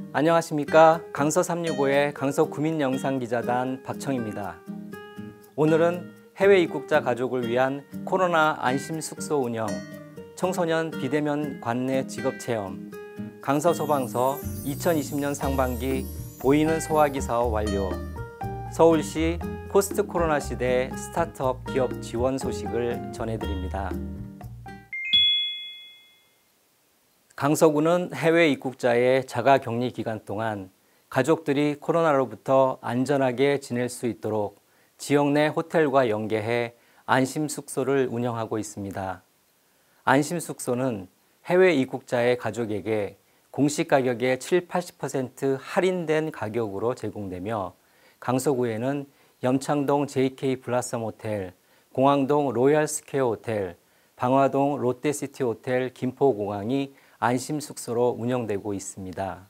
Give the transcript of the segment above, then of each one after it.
안녕하십니까. 강서 365의 강서 구민영상기자단 박청입니다. 오늘은 해외 입국자 가족을 위한 코로나 안심숙소 운영, 청소년 비대면 관내 직업체험, 강서 소방서 2020년 상반기 보이는 소화기 사업 완료, 서울시 포스트 코로나 시대 스타트업 기업 지원 소식을 전해드립니다. 강서구는 해외 입국자의 자가격리 기간 동안 가족들이 코로나로부터 안전하게 지낼 수 있도록 지역 내 호텔과 연계해 안심숙소를 운영하고 있습니다. 안심숙소는 해외 입국자의 가족에게 공시 가격의 70~80% 할인된 가격으로 제공되며 강서구에는 염창동 JK 블라썸 호텔, 공항동 로얄 스퀘어 호텔, 방화동 롯데시티 호텔 김포공항이 안심숙소로 운영되고 있습니다.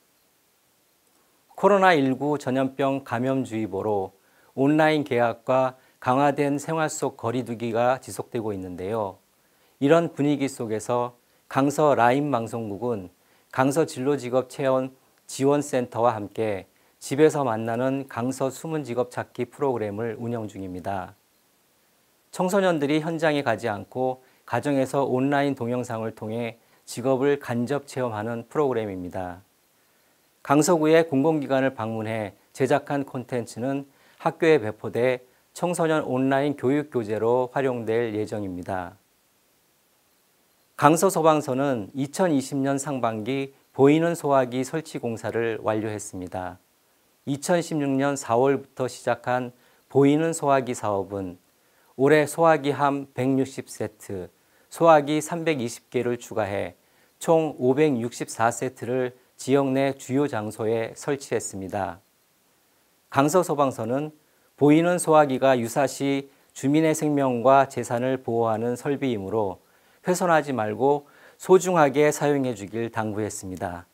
코로나19 전염병 감염주의보로 온라인 계약과 강화된 생활 속 거리두기가 지속되고 있는데요. 이런 분위기 속에서 강서 라인 방송국은 강서 진로직업체험 지원센터와 함께 집에서 만나는 강서 숨은 직업 찾기 프로그램을 운영 중입니다. 청소년들이 현장에 가지 않고 가정에서 온라인 동영상을 통해 직업을 간접 체험하는 프로그램입니다. 강서구의 공공기관을 방문해 제작한 콘텐츠는 학교에 배포돼 청소년 온라인 교육 교재로 활용될 예정입니다. 강서 소방서는 2020년 상반기 보이는 소화기 설치 공사를 완료했습니다. 2016년 4월부터 시작한 보이는 소화기 사업은 올해 소화기 함 160세트, 소화기 320개를 추가해 총 564세트를 지역 내 주요 장소에 설치했습니다. 강서소방서는 보이는 소화기가 유사시 주민의 생명과 재산을 보호하는 설비이므로 훼손하지 말고 소중하게 사용해 주길 당부했습니다.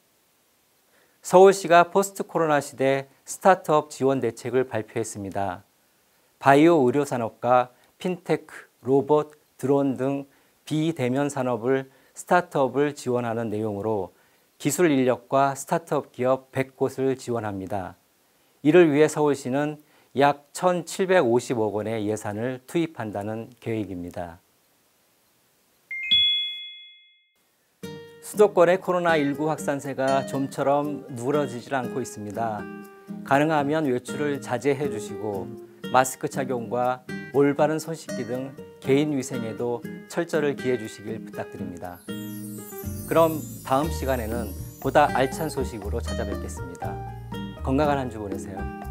서울시가 포스트 코로나 시대 스타트업 지원 대책을 발표했습니다. 바이오 의료 산업과 핀테크, 로봇, 드론 등 비대면 산업을 스타트업을 지원하는 내용으로 기술 인력과 스타트업 기업 100곳을 지원합니다. 이를 위해 서울시는 약 1,750억 원의 예산을 투입한다는 계획입니다. 수도권의 코로나19 확산세가 좀처럼 누그러지질 않고 있습니다. 가능하면 외출을 자제해 주시고 마스크 착용과 올바른 손 씻기 등 개인 위생에도 철저를 기해 주시길 부탁드립니다. 그럼 다음 시간에는 보다 알찬 소식으로 찾아뵙겠습니다. 건강한 한 주 보내세요.